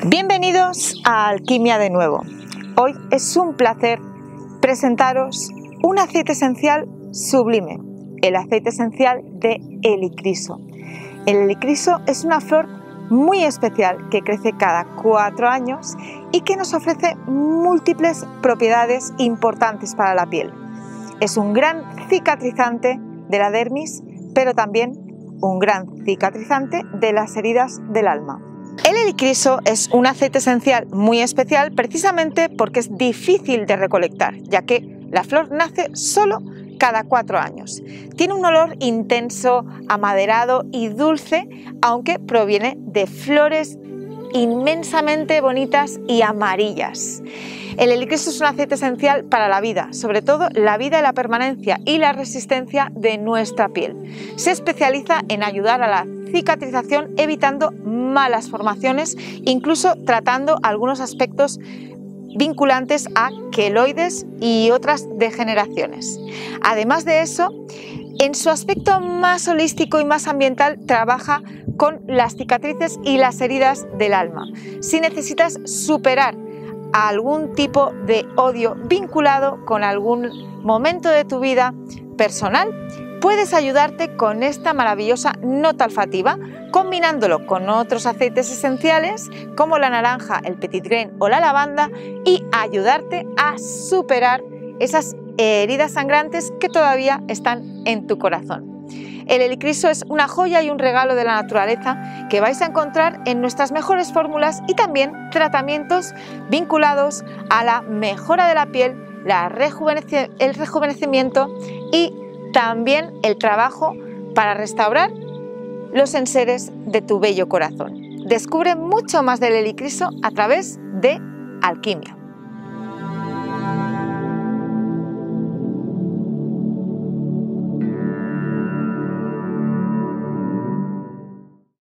Bienvenidos a Alquimia de nuevo. Hoy es un placer presentaros un aceite esencial sublime, el aceite esencial de helicriso. El helicriso es una flor muy especial que crece cada 4 años y que nos ofrece múltiples propiedades importantes para la piel. Es un gran cicatrizante de la dermis, pero también un gran cicatrizante de las heridas del alma. El helicriso es un aceite esencial muy especial precisamente porque es difícil de recolectar, ya que la flor nace solo cada 4 años. Tiene un olor intenso, amaderado y dulce, aunque proviene de flores inmensamente bonitas y amarillas. El helicriso es un aceite esencial para la vida, sobre todo la vida y la permanencia y la resistencia de nuestra piel. Se especializa en ayudar a la cicatrización evitando malas formaciones, incluso tratando algunos aspectos vinculantes a queloides y otras degeneraciones. Además de eso, en su aspecto más holístico y más ambiental, trabaja con las cicatrices y las heridas del alma. Si necesitas superar algún tipo de odio vinculado con algún momento de tu vida personal, puedes ayudarte con esta maravillosa nota olfativa, combinándolo con otros aceites esenciales como la naranja, el petit grain o la lavanda, y ayudarte a superar esas heridas sangrantes que todavía están en tu corazón. El helicriso es una joya y un regalo de la naturaleza que vais a encontrar en nuestras mejores fórmulas y también tratamientos vinculados a la mejora de la piel, el rejuvenecimiento y también el trabajo para restaurar los enseres de tu bello corazón. Descubre mucho más del helicriso a través de Alquimia.